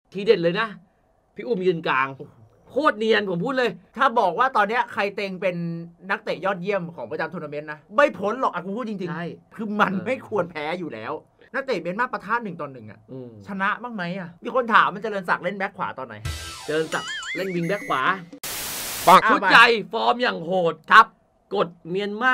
ทีเด็ดเลยนะพี่อุ้มยืนกลางโคตรเนียนผมพูดเลยถ้าบอกว่าตอนนี้ใครเต็งเป็นนักเตะยอดเยี่ยมของประจำทัวร์นาเมนต์นะไม่พ้นหรอกกูพูดจริงๆคือมันไม่ควรแพ้อยู่แล้วนักเตะเมียนมาปะทะ1-1ชนะบ้างไหมมีคนถามมันเจริญศักดิ์เล่นแบ็คขวาตอนไหนเจริญศักดิ์เล่นวิงแบ็คขวาชุดใหญ่ฟอร์มอย่างโหดครับกดเมียนมา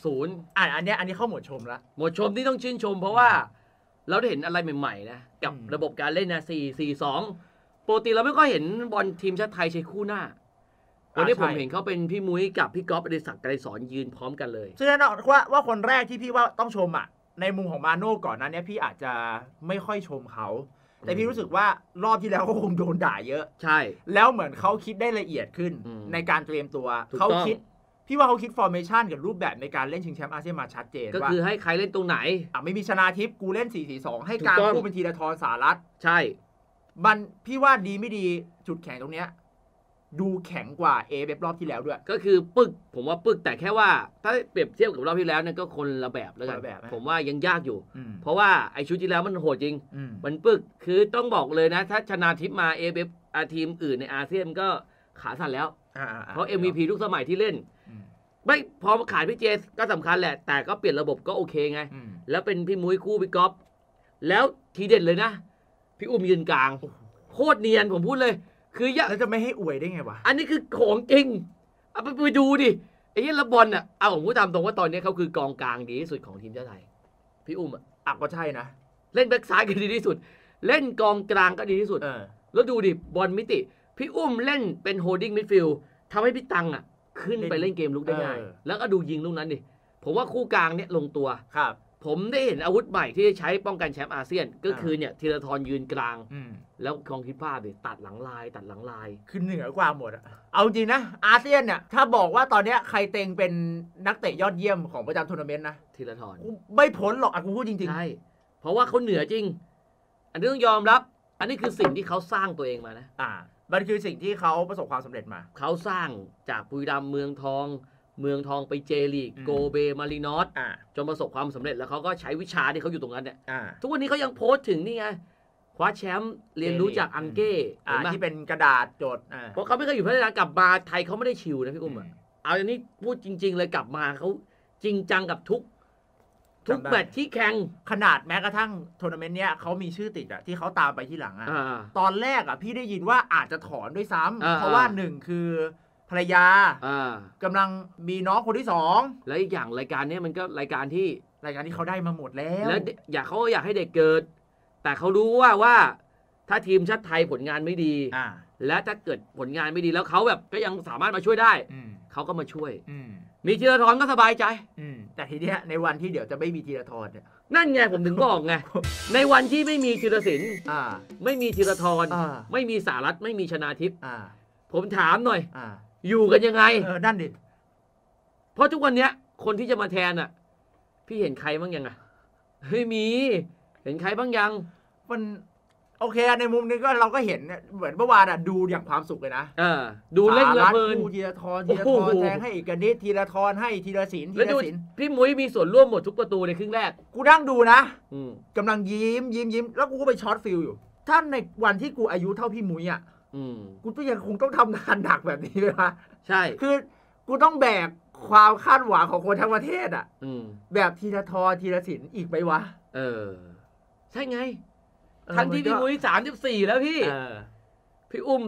60 อันนี้เข้าหมวดชมละหมวดชมที่ต้องชื่นชมเพราะว่าเราได้เห็นอะไรใหม่ๆนะกับระบบการเล่นนะ4-4-2ปกติเราไม่ค่อยเห็นบอลทีมชาติไทยใช้คู่หน้าวันนี้ผมเห็นเขาเป็นพี่มุ้ยกับพี่ก๊อฟอดิศักดิ์ไกรสอนยืนพร้อมกันเลยซึ่งแน่นอนว่าคนแรกที่พี่ว่าต้องชมในมุมของมาโน่ก่อนนั้นเนี่ยพี่อาจจะไม่ค่อยชมเขาแต่พี่รู้สึกว่ารอบที่แล้วเขาคงโดนด่าเยอะใช่แล้วเหมือนเขาคิดได้ละเอียดขึ้นในการเตรียมตัวเขาคิดพี่ว่าเขาคิดฟอร์เมชันกับรูปแบบในการเล่นชิงแชมป์อาเซียนมาชัดเจนก็คือให้ใครเล่นตรงไหนไม่มีชนาทิพย์กูเล่น 4-4-2 ให้การคู่เป็นธีรทรสารัตน์ใช่มันพี่ว่าดีไม่ดีจุดแข็งตรงเนี้ยดูแข็งกว่าแบบรอบที่แล้วด้วยก็คือผมว่าแต่แค่ว่าถ้าเปรียบเทียบกับรอบที่แล้วเนี่ยก็คนละแบบแล้วกันผมว่ายังยากอยู่เพราะว่าไอชุดที่แล้วมันโหดจริงมันคือต้องบอกเลยนะถ้าชนะทิพย์มาทีมอื่นในอาเซียนก็ขาสั่นแล้วเพราะ MVP ทุกสมัยที่เล่นไม่พอขาดพี่เจก็สำคัญแหละแต่ก็เปลี่ยนระบบก็โอเคไงแล้วเป็นพี่มุ้ยคู่พี่ก๊อฟแล้วทีเด็ดเลยนะพี่อุ้มยืนกลางโคตรเนียนผมพูดเลยคือแล้วจะไม่ให้อวยได้ไงวะอันนี้คือของจริงเอาไปดูดิไอ้เหี้ยละบอลผมพูดตามตรงว่าตอนนี้เขาคือกองกลางดีที่สุดของทีมชาติไทยพี่อุ้มก็ใช่นะเล่นแบ็คซ้ายก็ดีที่สุดเล่นกองกลางก็ดีที่สุดแล้วดูดิบอลมิติพี่อุ้มเล่นเป็นโฮลดิ้งมิดฟิลด์ทำให้พี่ตังขึ้นไปเล่นเกมลุกได้ง่ายแล้วก็ดูยิงลูกนั้นดิผมว่าคู่กลางเนี่ยลงตัวครับผมได้เห็นอาวุธใหม่ที่ใช้ป้องกันแชมป์อาเซียนก็คือเนี่ยธีรทรยืนกลางแล้วกองคิดภาพดิตัดหลังลายคือเหนือกว่าหมดเอาจริงนะอาเซียนเนี่ยถ้าบอกว่าตอนนี้ใครเต็งเป็นนักเตะยอดเยี่ยมของประจำทัวร์นาเมนต์นะธีรทรไม่พ้นหรอกกูพูดจริงๆใช่เพราะว่าเขาเหนือจริงอันนี้ต้องยอมรับอันนี้คือสิ่งที่เขาสร้างตัวเองมานะมันคือสิ่งที่เขาประสบความสำเร็จมาเขาสร้างจากบุรีรัมย์เมืองทองไปเจลีกโกเบมารีนอสจนประสบความสำเร็จแล้วเขาก็ใช้วิชาที่เขาอยู่ตรงนั้นเนี่ยทุกวันนี้เขายังโพสต์ถึงนี่ไงคว้าแชมป์เรียนรู้จากอังเก้ที่เป็นกระดาษจดเพราะเขาไม่เคยอยู่พัฒนากลับมาไทยเขาไม่ได้ชิวนะพี่อุ้มเอาอย่างนี้พูดจริงๆเลยกลับมาเขาจริงจังกับทุกแมตช์ที่แข่งขนาดแม้กระทั่งทัวร์นาเมนต์เนี้ยเขามีชื่อติดที่เขาตามไปที่หลังตอนแรกพี่ได้ยินว่าอาจจะถอนด้วยซ้ำเพราะว่า1คือภรรยากำลังมีน้องคนที่2 แล้วอีกอย่างรายการนี้มันก็รายการที่เขาได้มาหมดแล้วเขาอยากให้เด็กเกิดแต่เขารู้ว่าถ้าทีมชาติไทยผลงานไม่ดีและถ้าเกิดผลงานไม่ดีแล้วเขาแบบก็ยังสามารถมาช่วยได้เขาก็มาช่วยมีธีรทรก็สบายใจแต่ทีเนี้ยในวันที่เดี๋ยวจะไม่มีธีรทรเนี่ยนั่นไงผมถึงบอกไงในวันที่ไม่มีธีรศิลป์ไม่มีธีรทรไม่มีสารัตน์ไม่มีชนาทิพย์ผมถามหน่อยอยู่กันยังไงนั่นดิเพราะทุกวันเนี้ยคนที่จะมาแทนพี่เห็นใครบ้างยังไม่มีเห็นใครบ้างยังมันโอเคในมุมนึงก็เราก็เห็นเหมือนเมื่อวานดูอย่างความสุขเลยนะดูเล่นละเพลินธีรทรแทงให้เอกนิษฐ์ธีรทรให้ธีรศิลป์พี่มุ้ยมีส่วนร่วมหมดทุกประตูในครึ่งแรกกูนั่งดูนะกำลังยิ้มแล้วกูก็ไปช็อตฟิลอยู่ถ้าในวันที่กูอายุเท่าพี่มุ้ยกูก็ยังคงต้องทำงานหนักแบบนี้เลยนะใช่คือกูต้องแบกความคาดหวังของคนทั้งประเทศแบบธีรทรธีรศิลป์อีกไหมวะใช่ไงทั้งที่พี่มุ้ย34แล้วพี่อุ้ม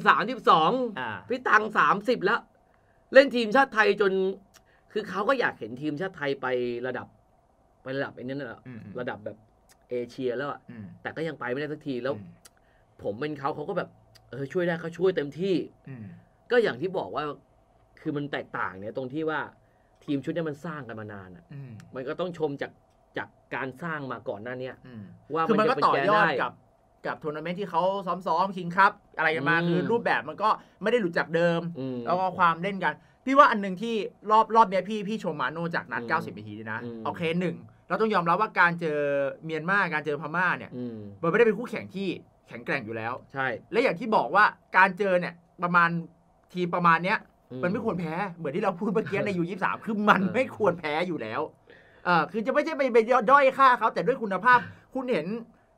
32พี่ตัง30แล้วเล่นทีมชาติไทยจนคือเขาก็อยากเห็นทีมชาติไทยไประดับไอ้นั่นน่ะระดับแบบเอเชียแล้วแต่ก็ยังไปไม่ได้สักทีแล้วผมเป็นเขาก็แบบช่วยได้เขาช่วยเต็มที่ก็อย่างที่บอกว่าคือมันแตกต่างเนี่ยตรงที่ว่าทีมชุดนี้มันสร้างกันมานานมันก็ต้องชมจากการสร้างมาก่อนหน้านี้ว่ามันก็ต่อยอดกับทัวร์นาเมนต์ที่เขาซ้อมคิงคัพอะไรกันมาคือรูปแบบมันก็ไม่ได้หลุดจากเดิมแล้วก็ความเล่นกันพี่ว่าอันนึงที่รอบนี้พี่ชมมาโน่จากนัด90 นาทีนะโอเค1เราต้องยอมรับว่าการเจอเมียนมาการเจอพม่าเนี่ยมันไม่ได้เป็นคู่แข่งที่แข็งแกร่งอยู่แล้วใช่และอย่างที่บอกว่าการเจอเนี่ยประมาณทีมประมาณเนี้ยมันไม่ควรแพ้เหมือนที่เราพูดเมื่อกี้ในU23คือมันไม่ควรแพ้อยู่แล้วคือจะไม่ใช่ไปด้อยค่าเขาแต่ด้วยคุณภาพคุณเห็น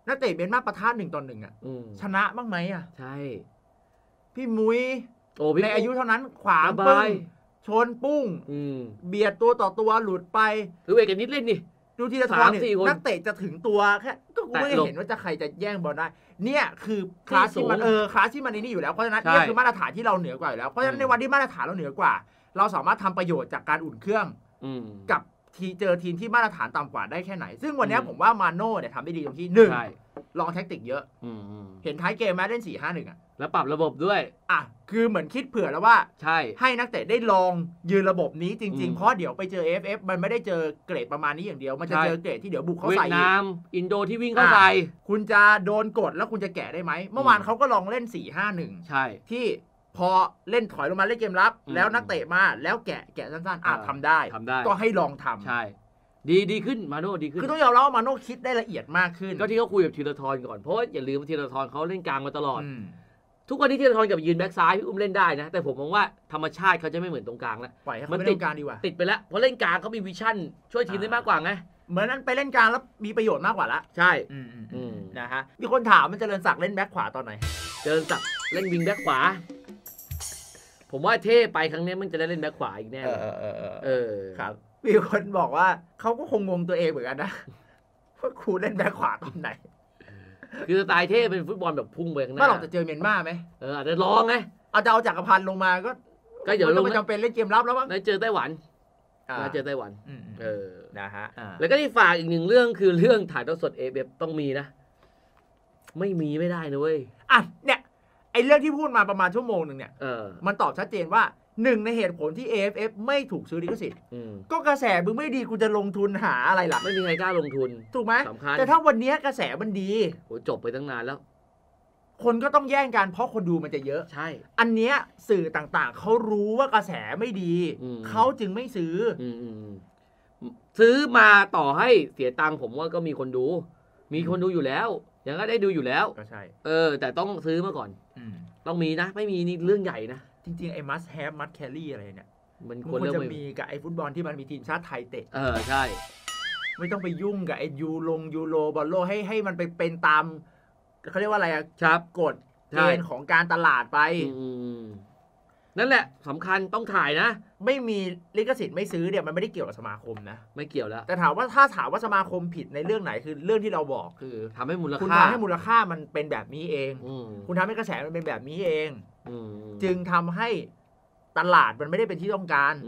นักเตะเมียนมาปะทะ1-1อ่ะชนะบ้างไหมอ่ะใช่พี่มุ้ยในอายุเท่านั้นขวางปึ้งชนปุ้งเบียดตัวต่อตัวหลุดไปคือเวกันนิดเล่นนี่ดูทีละทอนนักเตะจะถึงตัวแค่ก็ไม่เห็นว่าจะใครจะแย่งบอลได้เนี่ยคือคลาสที่มันคลาสที่มันนี่อยู่แล้วเพราะฉะนั้นนี่คือมาตรฐานที่เราเหนือกว่าอยู่แล้วเพราะฉะนั้นในวันที่มาตรฐานเราเหนือกว่าเราสามารถทำประโยชน์จากการอุ่นเครื่องกับเจอทีมที่มาตรฐานต่ำกว่าได้แค่ไหนซึ่งวันนี้ผมว่ามาโน่เนี่ยทำได้ดีตรงที่1ลองแท็กติกเยอะเห็นท้ายเกมแม้เล่น 4-5-1 อ่ะแล้วปรับระบบด้วยคือเหมือนคิดเผื่อแล้วว่าใช่ให้นักเตะได้ลองยืนระบบนี้จริงๆเพราะเดี๋ยวไปเจอ AFF มันไม่ได้เจอเกรดประมาณนี้อย่างเดียวมันจะเจอเกรดที่เดี๋ยวบุกเข้าใส่เวียดนามอินโดที่วิ่งเข้าใส่คุณจะโดนกดแล้วคุณจะแกะได้ไหมเมื่อวานเขาก็ลองเล่น 4-5-1 ใช่ที่พอเล่นถอยลงมาเล่นเกมรับแล้วนักเตะมาแล้วแกะสั้นๆทำได้ก็ให้ลองทำใช่ดีขึ้นมาโน่ดีขึ้นคือต้องยอมรับว่ามาโน่คิดได้ละเอียดมากขึ้นก็ที่เขาคุยกับธีรทรก่อนเพราะว่าอย่าลืมธีรทรเขาเล่นกลางมาตลอดทุกวันนี้ธีรทรกับยืนแบ็กซ้ายพี่อุ้มเล่นได้นะแต่ผมมองว่าธรรมชาติเขาจะไม่เหมือนตรงกลางแล้วปล่อยให้เขาเล่นกลางดีกว่าติดไปแล้วเพราะเล่นกลางเขามีวิชั่นช่วยทีมได้มากกว่าไงเหมือนนั้นไปเล่นกลางแล้วมีประโยชน์มากกว่าละใช่นะฮะมีคนถามมันเจริญศักดิ์เล่นแบ็กขวาตอนไหนเจริญศักดิ์เล่นวิงแบ็กขวาผมว่าเท่ไปครั้งนี้มันจะได้เล่นแบ็กขวาอีกแน่ครับมีคนบอกว่าเขาก็คงงงตัวเองเหมือนกันนะว่าครูเล่นแบ็คขวาตอนไหนคือสไตล์เท่เป็นฟุตบอลแบบพุ่งไปข้างหน้าไม่หรอกจะเจอเมียนมาไหมอาจจะลองไงเอาจักรพันธ์ลงมาก็เดี๋ยวลงไม่จำเป็นเล่นเกมรับแล้วมั้งเจอไต้หวันเจอไต้หวันนะฮะแล้วก็ที่ฝากอีกหนึ่งเรื่องคือเรื่องถ่ายทอดสดAFFต้องมีนะไม่มีไม่ได้นะเว้ยเนี่ยไอ้เรื่องที่พูดมาประมาณชั่วโมงนึงเนี่ยมันตอบชัดเจนว่าหนึ่งในเหตุผลที่ AFF ไม่ถูกซื้อลิขสิทธิ์ก็กระแสมึงไม่ดีกูจะลงทุนหาอะไรล่ะไม่มีใครกล้าลงทุนถูกไหมแต่ถ้าวันนี้กระแสมันดีโหจบไปตั้งนานแล้วคนก็ต้องแย่งกันเพราะคนดูมันจะเยอะใช่อันเนี้ยสื่อต่างๆเขารู้ว่ากระแสไม่ดีเขาจึงไม่ซื้อซื้อมาต่อให้เสียตังค์ผมว่าก็มีคนดูอยู่แล้วยังก็ได้ดูอยู่แล้วก็ใช่แต่ต้องซื้อมาก่อนต้องมีนะไม่มีนี่เรื่องใหญ่นะจริงๆไอ้ must have must carry อะไรเนี่ยมันควรจะมีกับไอ้ฟุตบอลที่มันมีทีมชาติไทยเตะใช่ไม่ต้องไปยุ่งกับไอ้ยูโรบอลโลให้มันไปเป็นตามเขาเรียกว่าอะไรครับกฎเกณฑ์ของการตลาดไปนั่นแหละสำคัญต้องถ่ายนะไม่มีลิขสิทธิ์ไม่ซื้อเนี่ยมันไม่ได้เกี่ยวกับสมาคมนะไม่เกี่ยวแล้วแต่ถามว่าสมาคมผิดในเรื่องไหนคือเรื่องที่เราบอกคือทำให้มูลค่าคุณทำให้มูลค่ามันเป็นแบบนี้เองคุณทำให้กระแสมันเป็นแบบนี้เองจึงทำให้ตลาดมันไม่ได้เป็นที่ต้องการ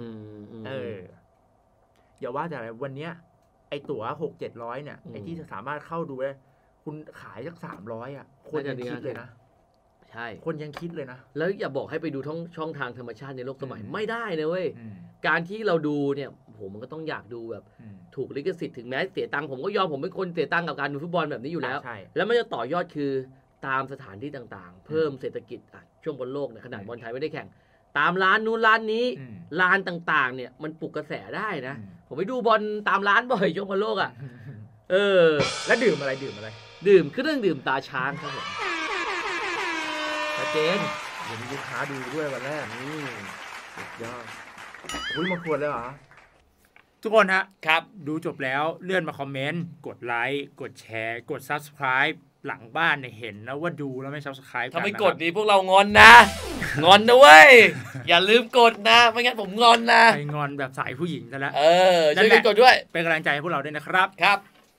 อย่าว่าแต่อะไรวันเนี้ยไอตั๋ว600-700เนี่ยไอที่จะสามารถเข้าดูได้คุณขายสัก300คนยังคิดเลยนะใช่คนยังคิดเลยนะแล้วอย่าบอกให้ไปดูช่องทางธรรมชาติในโลกสมัยไม่ได้นะเว้ยการที่เราดูเนี่ยโหมันก็ต้องอยากดูแบบถูกลิขสิทธิ์ถึงแม้เสียตังค์ผมก็ยอมผมเป็นคนเสียตังค์กับการดูฟุตบอลแบบนี้อยู่แล้วแล้วมันจะต่อยอดคือตามสถานที่ต่างๆเพิ่มเศรษฐกิจช่วงบนโลกในขนาดบอลไทยไม่ได้แข่งตามร้านนู้นร้านนี้ร้านต่างๆเนี่ยมันปลุกกระแสได้นะผมไปดูบอลตามร้านบ่อยช่วงบนโลกแล้วดื่มอะไรดื่มเครื่องดื่มตาช้างครับผมชัดเจนเห็นลูกค้าดูด้วยวันแรกสุดยอดมาควรเลยเหรอทุกคนฮะครับดูจบแล้วเลื่อนมาคอมเมนต์กดไลค์กดแชร์กด Subscribe หลังบ้านเนี่ยเห็นนะว่าดูแล้วไม่ Subscribe ถ้าไม่กดนี่พวกเรางอนนะงอนนะเว้ยอย่าลืมกดนะไม่งั้นผมงอนนะไปงอนแบบสายผู้หญิงซะแล้วช่วยกันกดด้วยเป็นกำลังใจให้พวกเราด้วยนะครับครับ